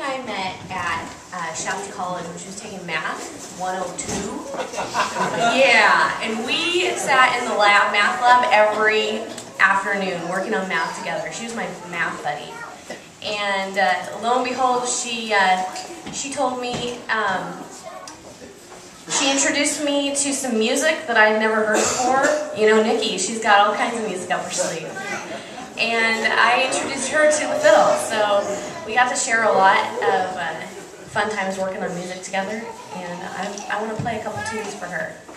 I met at Shaft College when she was taking math, 102. Yeah, and we sat in the math lab every afternoon working on math together. She was my math buddy. And lo and behold, she told me, she introduced me to some music that I'd never heard before. You know, Nikki, she's got all kinds of music up her sleeve. And I introduced her to the fiddle, so we got to share a lot of fun times working on music together, and I want to play a couple tunes for her.